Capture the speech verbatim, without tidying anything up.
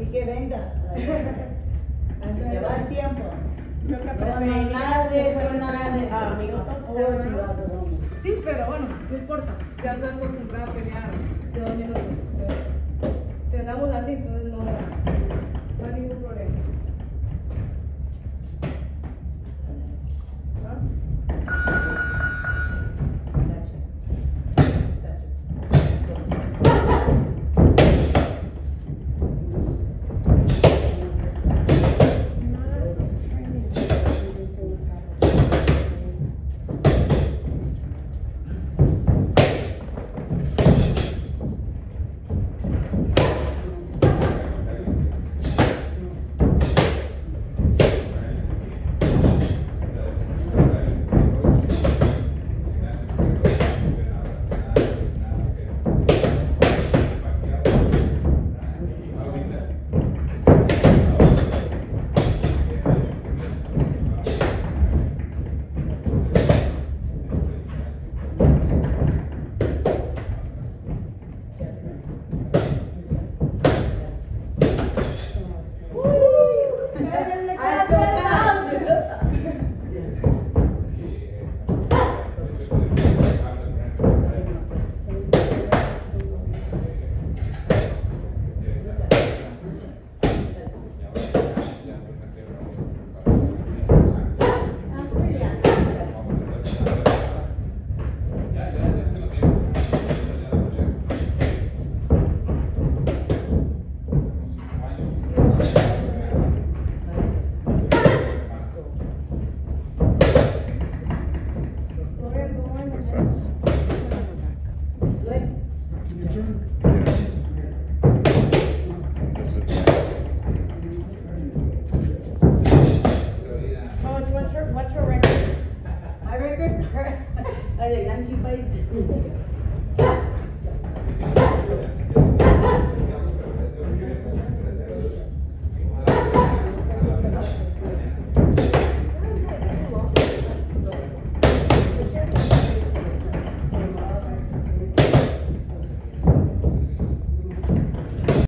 que venga. Lleva el tiempo. Yo que No, preferí- no, nada de eso, nada de eso. Ah, amigo, Sí, pero bueno, no importa. Ya estoy acostumbrada a pelear de dos minutos. Entonces, tengamos así, entonces no, no hay ningún problema. ¿Ah? Oh, what's your, what's your record? My record? I did nineteen fights.